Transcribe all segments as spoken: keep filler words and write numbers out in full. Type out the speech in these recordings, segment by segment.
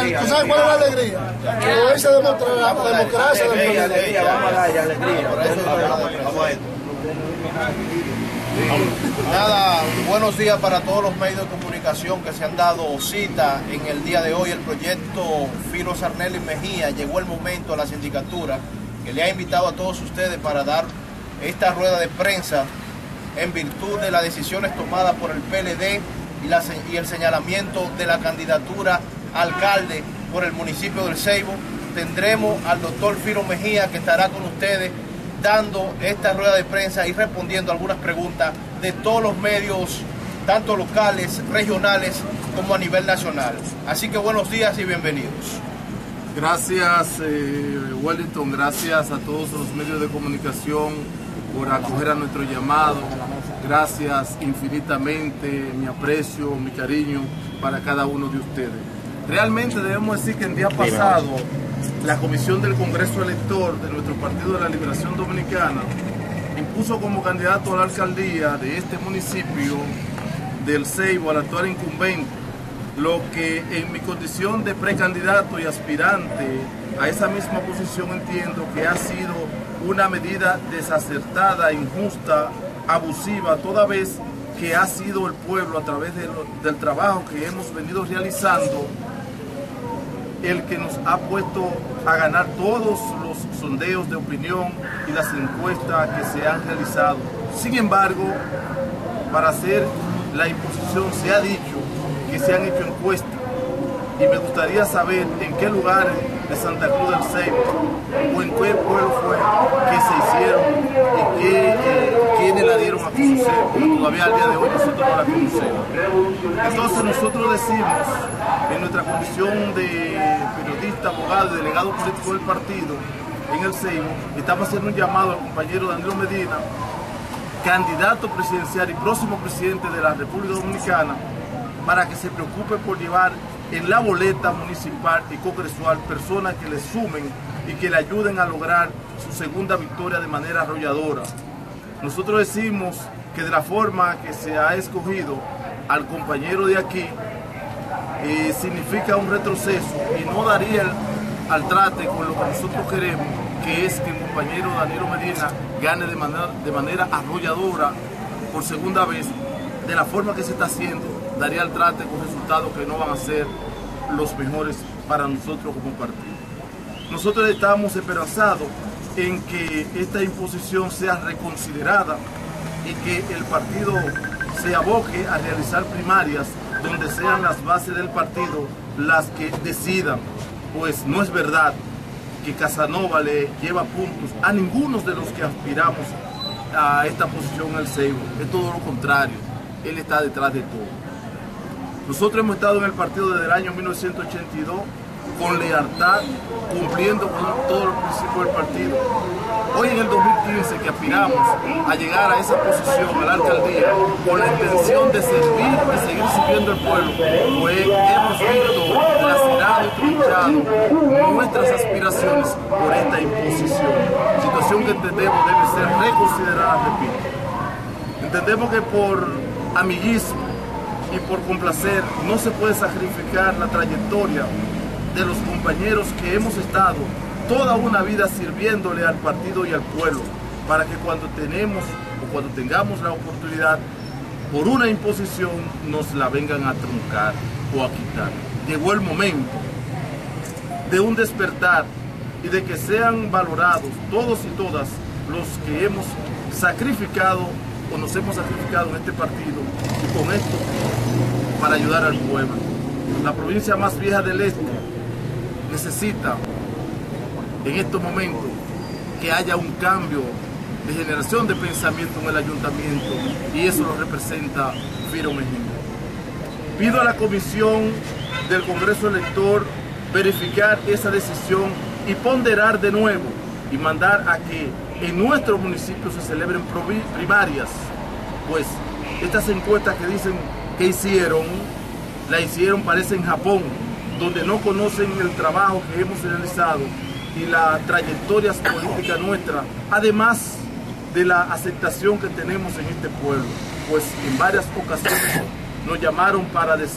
¿Tú sabes cuál es la alegría? Que hoy se demuestra la democracia del P L D. Vamos a darle alegría. Vamos a esto. Nada, buenos días para todos los medios de comunicación que se han dado cita en el día de hoy. El proyecto Filo Sarnelli Mejía llegó el momento a la sindicatura que le ha invitado a todos ustedes para dar esta rueda de prensa en virtud de las decisiones tomadas por el P L D y, la, y el señalamiento de la candidatura a alcalde por el municipio del Ceibo. Tendremos al doctor Filo Mejía, que estará con ustedes dando esta rueda de prensa y respondiendo algunas preguntas de todos los medios, tanto locales, regionales, como a nivel nacional. Así que buenos días y bienvenidos. Gracias, eh, Wellington, gracias a todos los medios de comunicación por acoger a nuestro llamado. Gracias infinitamente, mi aprecio, mi cariño para cada uno de ustedes. Realmente debemos decir que el día pasado la Comisión del Congreso Elector de nuestro Partido de la Liberación Dominicana impuso como candidato a la alcaldía de este municipio del Ceibo al actual incumbente, lo que en mi condición de precandidato y aspirante a esa misma posición entiendo que ha sido una medida desacertada, injusta, abusiva, toda vez que ha sido el pueblo a través de lo, del trabajo que hemos venido realizando el que nos ha puesto a ganar todos los sondeos de opinión y las encuestas que se han realizado. Sin embargo, para hacer la imposición se ha dicho que se han hecho encuestas y me gustaría saber en qué lugares de Santa Cruz del Ceibo o en qué pueblo fue que se hicieron y qué, eh, quiénes la dieron a conocer, porque todavía al día de hoy nosotros no la conocemos. Entonces nosotros decimos, en nuestra condición de periodista, abogado y delegado político del partido en el Ceibo, estamos haciendo un llamado al compañero Danilo Medina, candidato presidencial y próximo presidente de la República Dominicana, para que se preocupe por llevar en la boleta municipal y congresual personas que le sumen y que le ayuden a lograr su segunda victoria de manera arrolladora. Nosotros decimos que de la forma que se ha escogido al compañero de aquí, eh, significa un retroceso y no daría el, al trate con lo que nosotros queremos, que es que el compañero Danilo Medina gane de manera, de manera arrolladora por segunda vez. De la forma que se está haciendo, daría el trate con resultados que no van a ser los mejores para nosotros como partido. Nosotros estamos esperanzados en que esta imposición sea reconsiderada y que el partido se aboque a realizar primarias donde sean las bases del partido las que decidan, pues no es verdad que Casanova le lleva puntos a ninguno de los que aspiramos a esta posición en el Ceibo. Es todo lo contrario, él está detrás de todo. Nosotros hemos estado en el partido desde el año mil novecientos ochenta y dos con lealtad, cumpliendo con todos los principios del partido. Hoy en el dos mil quince que aspiramos a llegar a esa posición, a la alcaldía, con la intención de servir y seguir sirviendo al pueblo, pues hemos visto lacerado y tronchado nuestras aspiraciones por esta imposición. Situación que entendemos debe ser reconsiderada, repito. Entendemos que por amiguismo y por complacer no se puede sacrificar la trayectoria de los compañeros que hemos estado toda una vida sirviéndole al partido y al pueblo, para que cuando tenemos o cuando tengamos la oportunidad por una imposición nos la vengan a truncar o a quitar. Llegó el momento de un despertar y de que sean valorados todos y todas los que hemos sacrificado o nos hemos sacrificado en este partido y con esto para ayudar al pueblo. La provincia más vieja del este necesita en estos momentos que haya un cambio de generación de pensamiento en el ayuntamiento y eso lo representa Filo Mejía. Pido a la comisión del Congreso Elector verificar esa decisión y ponderar de nuevo y mandar a que en nuestro municipio se celebren primarias, pues estas encuestas que dicen que hicieron, la hicieron parece en Japón, donde no conocen el trabajo que hemos realizado y las trayectorias políticas nuestras, además de la aceptación que tenemos en este pueblo, pues en varias ocasiones nos llamaron para decir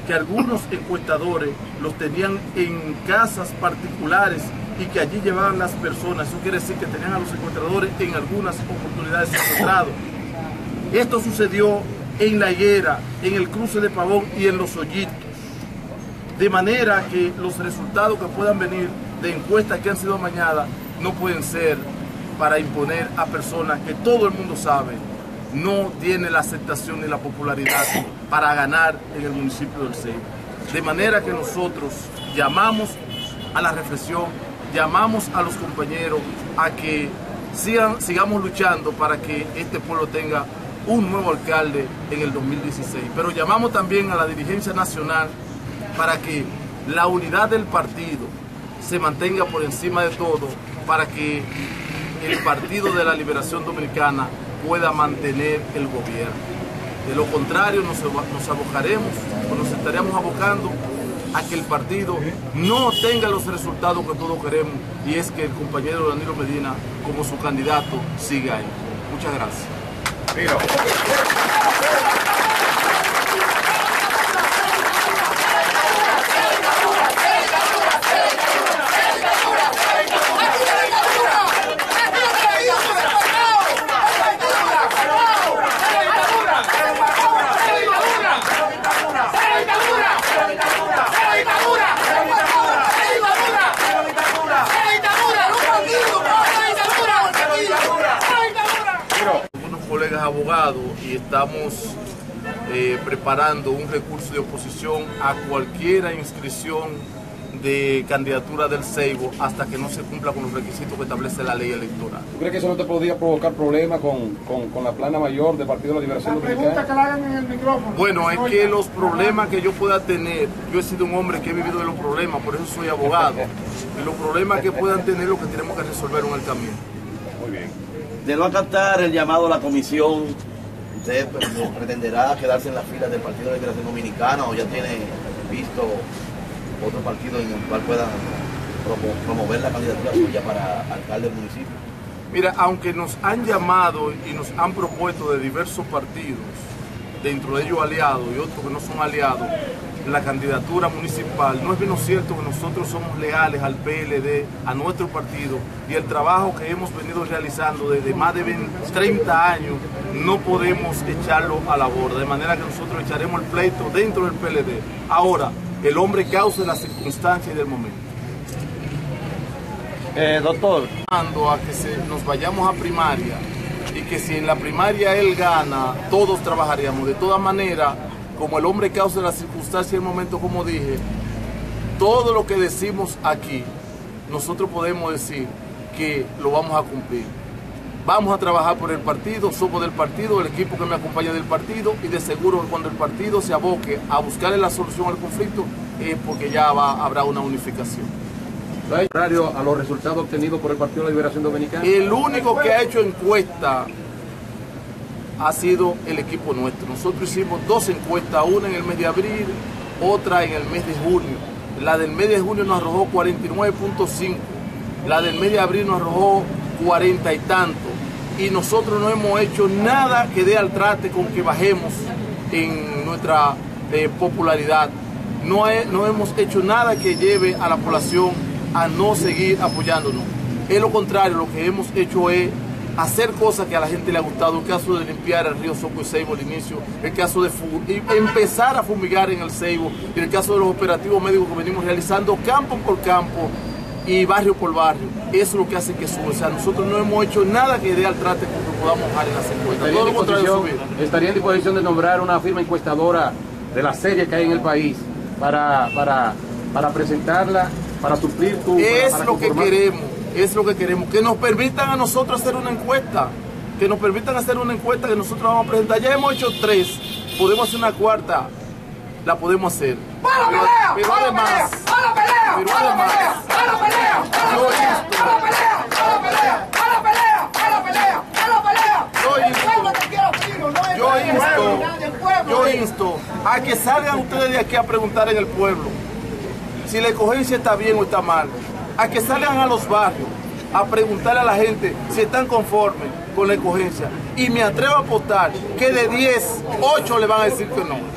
que algunos encuestadores los tenían en casas particulares y que allí llevaban las personas. Eso quiere decir que tenían a los encuestadores en algunas oportunidades secuestrados. Esto sucedió en La Higuera, en el cruce de Pavón y en Los Hoyitos. De manera que los resultados que puedan venir de encuestas que han sido amañadas no pueden ser para imponer a personas que todo el mundo sabe no tiene la aceptación ni la popularidad para ganar en el municipio del Ceibo. De manera que nosotros llamamos a la reflexión, llamamos a los compañeros a que sigan, sigamos luchando para que este pueblo tenga un nuevo alcalde en el dos mil dieciséis. Pero llamamos también a la dirigencia nacional para que la unidad del partido se mantenga por encima de todo, para que el Partido de la Liberación Dominicana pueda mantener el gobierno. De lo contrario, nos, nos abocaremos o nos estaríamos abocando a que el partido no tenga los resultados que todos queremos, y es que el compañero Danilo Medina, como su candidato, siga ahí. Muchas gracias. Mira. Colegas abogados, y estamos eh, preparando un recurso de oposición a cualquier inscripción de candidatura del Ceibo hasta que no se cumpla con los requisitos que establece la ley electoral. ¿Tú crees que eso no te podría provocar problemas con, con, con la plana mayor del Partido de la Liberación Dominicana? Que la hagan en el micrófono. Bueno, es que los problemas que yo pueda tener, yo he sido un hombre que he vivido de los problemas, por eso soy abogado, y los problemas que puedan tener lo que tenemos que resolver en el camino. Muy bien. De no acatar el llamado a la comisión, ¿usted pretenderá quedarse en las filas del Partido de la Liberación Dominicana o ya tiene visto otro partido en el cual pueda promover la candidatura suya para alcalde del municipio? Mira, aunque nos han llamado y nos han propuesto de diversos partidos, dentro de ellos aliados y otros que no son aliados, la candidatura municipal, no es menos cierto que nosotros somos leales al P L D, a nuestro partido, y el trabajo que hemos venido realizando desde más de veinte, treinta años no podemos echarlo a la borda, de manera que nosotros echaremos el pleito dentro del P L D. Ahora, el hombre causa las circunstancias del momento. Eh, doctor. A que se, nos vayamos a primaria, y que si en la primaria él gana, todos trabajaríamos. De todas maneras, como el hombre causa las circunstancias del momento, como dije, todo lo que decimos aquí, nosotros podemos decir que lo vamos a cumplir. Vamos a trabajar por el partido, somos del partido, el equipo que me acompaña del partido, y de seguro cuando el partido se aboque a buscarle la solución al conflicto, es porque ya va, habrá una unificación. ¿Contrario a los resultados obtenidos por el Partido de la Liberación Dominicana? El único que ha hecho encuesta ha sido el equipo nuestro. Nosotros hicimos dos encuestas, una en el mes de abril, otra en el mes de junio. La del mes de junio nos arrojó cuarenta y nueve punto cinco, la del mes de abril nos arrojó cuarenta y tanto, y nosotros no hemos hecho nada que dé al traste con que bajemos en nuestra eh, popularidad. No, he, no hemos hecho nada que lleve a la población a no seguir apoyándonos. Es lo contrario, lo que hemos hecho es hacer cosas que a la gente le ha gustado, el caso de limpiar el río Soco y Ceibo al inicio, el caso de empezar a fumigar en el Ceibo, y el caso de los operativos médicos que venimos realizando campo por campo y barrio por barrio. Eso es lo que hace que suba. O sea, nosotros no hemos hecho nada que dé al traste con que podamos bajar en las encuestas. Todo lo contrario, subir. ¿Estaría en disposición de nombrar una firma encuestadora de la serie que hay en el país para, para, para presentarla, para suplir tu... Es para, para lo que queremos. Es lo que queremos, que nos permitan a nosotros hacer una encuesta, que nos permitan hacer una encuesta que nosotros vamos a presentar. Ya hemos hecho tres, podemos hacer una cuarta, la podemos hacer. ¡Para pero, pelea! pero ¡Para además, pelea! ¡Para pelea! pero ¡Para además, pelea! ¡Para pelea! ¡Para pelea! ¡Para pelea! ¡Para pelea! ¡Para pelea! ¡Para pelea! ¡Para pelea! Yo insto, yo insto, yo insto a que salgan ustedes de aquí a preguntar en el pueblo si la escogencia está bien o está mal. A que salgan a los barrios a preguntarle a la gente si están conformes con la escogencia. Y me atrevo a apostar que de diez, ocho le van a decir que no.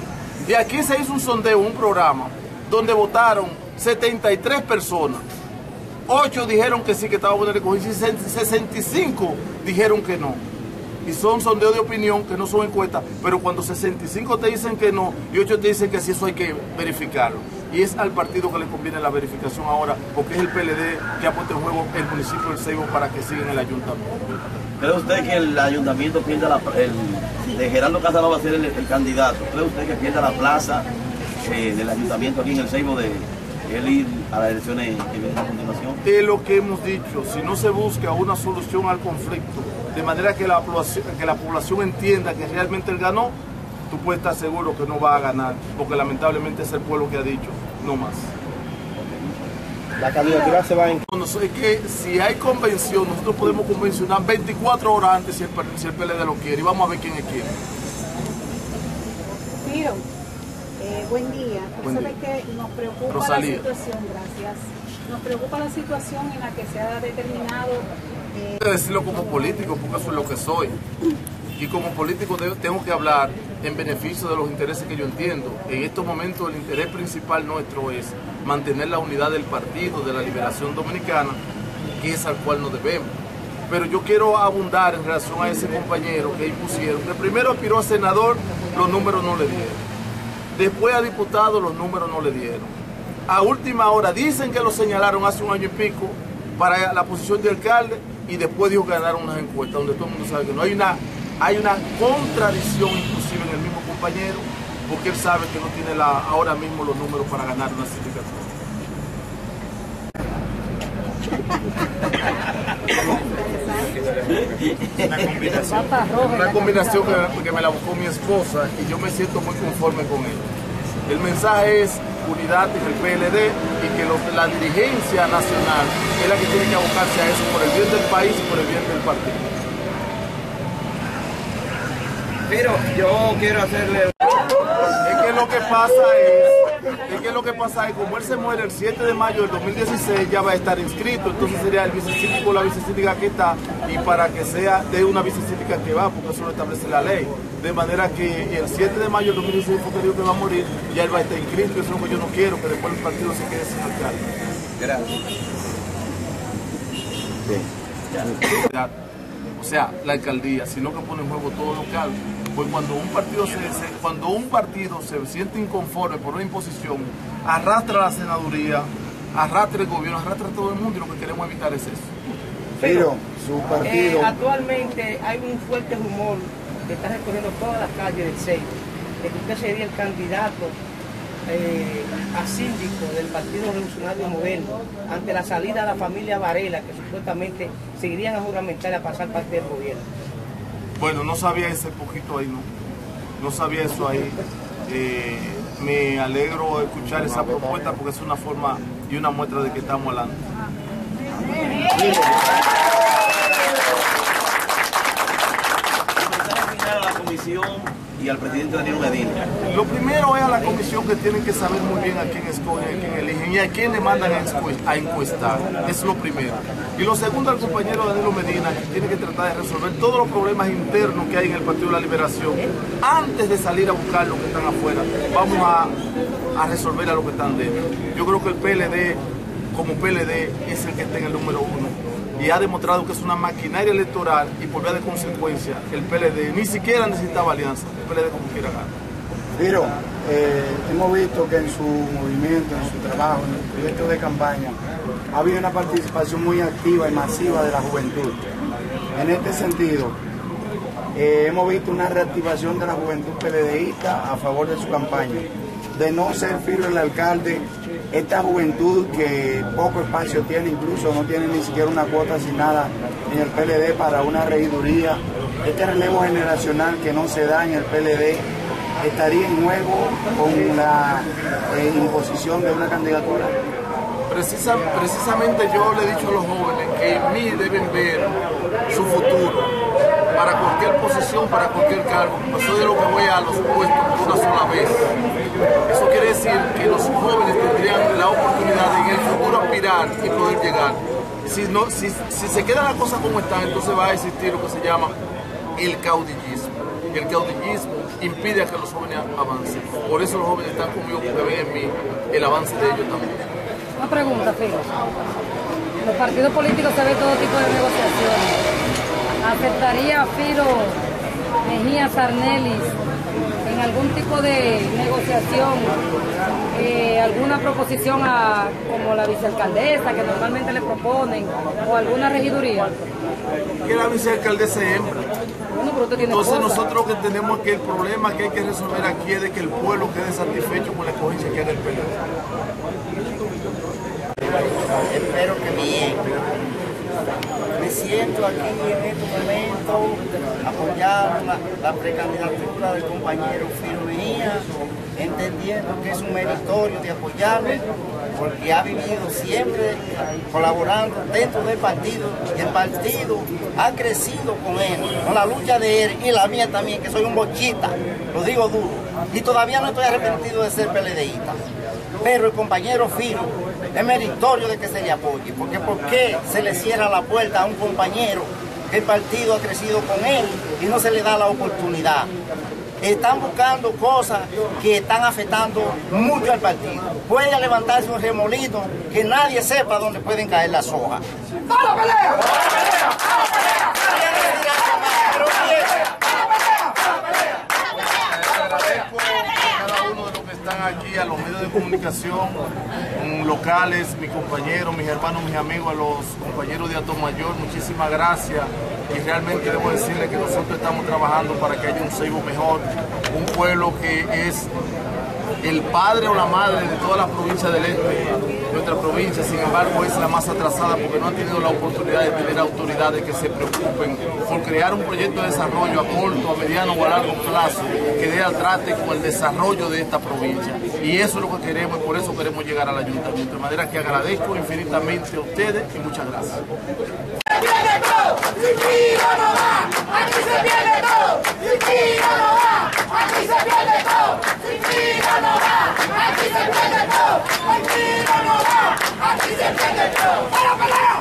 Y aquí se hizo un sondeo, un programa, donde votaron setenta y tres personas. ocho dijeron que sí, que estaba bueno recogido, y sesenta y cinco dijeron que no. Y son sondeos de opinión, que no son encuestas, pero cuando sesenta y cinco te dicen que no y ocho te dicen que sí, eso hay que verificarlo. Y es al partido que le conviene la verificación ahora, porque es el P L D que ha puesto en juego el municipio del Ceibo para que siga en el ayuntamiento. ¿Cree usted que el ayuntamiento pierda la el, de Gerardo Casanova ser el, el candidato? ¿Cree usted que pierda la plaza eh, del ayuntamiento aquí en el Ceibo de él ir a las elecciones que vienen a continuación? Es lo que hemos dicho, si no se busca una solución al conflicto, de manera que la población, que la población entienda que realmente él ganó, tú puedes estar seguro que no va a ganar, porque lamentablemente es el pueblo que ha dicho, no más. La candidatura se va en... No, es que si hay convención, nosotros podemos convencionar veinticuatro horas antes si el, si el P L D lo quiere, y vamos a ver quién es quién. Ciro, eh, buen día. Buen Sabe día. que nos preocupa Rosalía. la situación, gracias. Nos preocupa la situación en la que se ha determinado... Eh... Puedo decirlo como político, porque eso es lo que soy. Y como político tengo que hablar en beneficio de los intereses que yo entiendo. En estos momentos el interés principal nuestro es mantener la unidad del Partido de la Liberación Dominicana, que es al cual nos debemos. Pero yo quiero abundar en relación a ese compañero que impusieron, que primero aspiró a senador, los números no le dieron. Después a diputado, los números no le dieron. A última hora dicen que lo señalaron hace un año y pico para la posición de alcalde, y después dijo que ganaron unas encuestas donde todo el mundo sabe que no hay una... Hay una contradicción inclusive en el mismo compañero, porque él sabe que no tiene la, ahora mismo los números para ganar una sindicatura. Una combinación, una combinación que, que me la buscó mi esposa y yo me siento muy conforme con ella. El mensaje es unidad en el P L D y que los, la dirigencia nacional es la que tiene que abocarse a eso por el bien del país y por el bien del partido. Pero yo quiero hacerle... Es que lo que pasa es, es que lo que pasa es como él se muere el siete de mayo del dos mil dieciséis, ya va a estar inscrito, entonces sería el vicesíndico o la vicesíndica que está, y para que sea de una vicesíndica que va, porque eso lo establece la ley. De manera que el siete de mayo del dos mil dieciséis, porque digo que va a morir, ya él va a estar inscrito, y eso es lo que yo no quiero, que después el partido se quede sin alcalde. Gracias. Bien. O sea, la alcaldía, sino que pone en juego todo local. Pues cuando un partido se, se, cuando un partido se siente inconforme por una imposición, arrastra la senaduría, arrastra el gobierno, arrastra a todo el mundo, y lo que queremos evitar es eso. Pero su partido... Eh, actualmente hay un fuerte rumor que está recorriendo todas las calles del Ceibo, de que usted sería el candidato eh, a síndico del Partido Revolucionario Moderno ante la salida de la familia Varela, que supuestamente seguirían a juramentar y a pasar parte del gobierno. Bueno, no sabía ese poquito ahí, no. No sabía eso ahí. Eh, me alegro de escuchar esa propuesta porque es una forma y una muestra de que estamos hablando. A la comisión y al presidente Danilo Medina. Lo primero es a la comisión, que tienen que saber muy bien a quién escogen, a quién eligen y a quién le mandan a encuestar. Es lo primero. Y lo segundo al compañero Danilo Medina, que tiene que tratar de resolver todos los problemas internos que hay en el Partido de la Liberación. Antes de salir a buscar los que están afuera, vamos a, a resolver a los que están dentro. Yo creo que el P L D, como P L D, es el que está en el número uno. Y ha demostrado que es una maquinaria electoral, y por vía de consecuencia el P L D ni siquiera necesitaba alianza, el P L D como quiera ganar. Pero eh, hemos visto que en su movimiento, en su trabajo, en el proyecto de campaña, ha habido una participación muy activa y masiva de la juventud. En este sentido, eh, hemos visto una reactivación de la juventud PLDista a favor de su campaña. De no ser Filo el alcalde, esta juventud que poco espacio tiene, incluso no tiene ni siquiera una cuota asignada en el P L D para una regiduría, este relevo generacional que no se da en el P L D, ¿estaría en juego con la eh, imposición de una candidatura? Precisa, precisamente yo le he dicho a los jóvenes que en mí deben ver su futuro para cualquier posición, para cualquier cargo. No soy de lo que voy a los puestos una sola vez. Eso quiere decir que los jóvenes tendrían la oportunidad de en el futuro aspirar y poder llegar. Si, no, si, si se queda la cosa como está, entonces va a existir lo que se llama el caudillismo. el caudillismo impide a que los jóvenes avancen. Por eso los jóvenes están conmigo, porque ven en mí el avance de ellos también. Una pregunta, Filo. En los partidos políticos se ve todo tipo de negociaciones. ¿Aceptaría Filo Mejía Sarnelis en algún tipo de negociación, eh, alguna proposición a, como la vicealcaldesa que normalmente le proponen, o alguna regiduría? Que la vicealcaldesa es hembra. Bueno, pero usted tiene Entonces cosas. nosotros lo que tenemos que el problema que hay que resolver aquí es de que el pueblo quede satisfecho con la escogencia que haga el P L D. Espero que bien. Me siento aquí en este momento apoyando la, la precandidatura del compañero Filo Mejía, entendiendo que es un meritorio de apoyarlo, porque ha vivido siempre colaborando dentro del partido, y el partido ha crecido con él, con la lucha de él y la mía también, que soy un bochita, lo digo duro, y todavía no estoy arrepentido de ser PLDista. Pero el compañero Filo es meritorio de que se le apoye, porque ¿por qué se le cierra la puerta a un compañero que el partido ha crecido con él y no se le da la oportunidad? Están buscando cosas que están afectando mucho al partido. Puede levantarse un remolino que nadie sepa dónde pueden caer las hojas. ¡A la pelea! ¡A la pelea! ¡A la pelea! Están aquí a los medios de comunicación locales, mis compañeros, mis hermanos, mis amigos, a los compañeros de Atomayor, muchísimas gracias, y realmente debo decirles que nosotros estamos trabajando para que haya un Seibo mejor, un pueblo que es el padre o la madre de todas las provincias del este. Nuestra provincia, sin embargo, es la más atrasada porque no ha tenido la oportunidad de tener autoridades que se preocupen por crear un proyecto de desarrollo a corto, a mediano o a largo plazo que dé al trate con el desarrollo de esta provincia. Y eso es lo que queremos, y por eso queremos llegar al ayuntamiento. De manera que agradezco infinitamente a ustedes y muchas gracias. ¡Viene todo! ¡Sin Filo no va! ¡Aquí se pierde todo! ¡Sin Filo no va! ¡Aquí se pierde todo! ¡Sin Filo no va! ¡Aquí se pierde todo! ¡Sin Filo no va! ¡Aquí se pierde todo! ¡A la pelea!